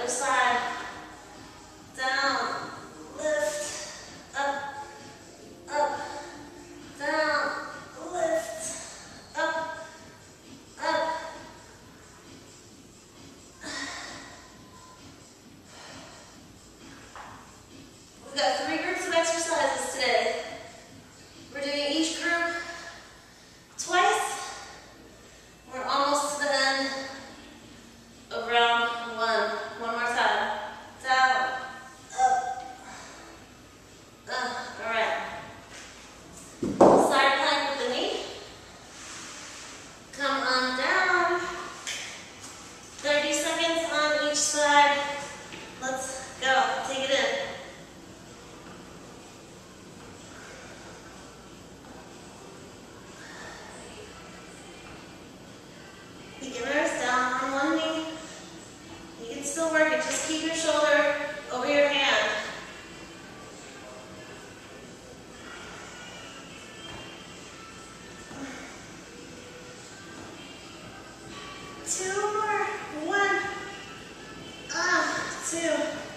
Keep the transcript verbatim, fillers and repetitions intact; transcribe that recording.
Other side. Down, lift, up, up, down, lift, up, up. We've got three groups of exercises today. We're doing each group twice. We're almost to the end of round one. One more time. Down, up, up. All right. Side plank with the knee. Come on down. thirty seconds on each side. Let's go. Take it in. Beginners, down on one knee. You can still work it. Just keep your shoulder over your hand. Two more. One. Ah, two.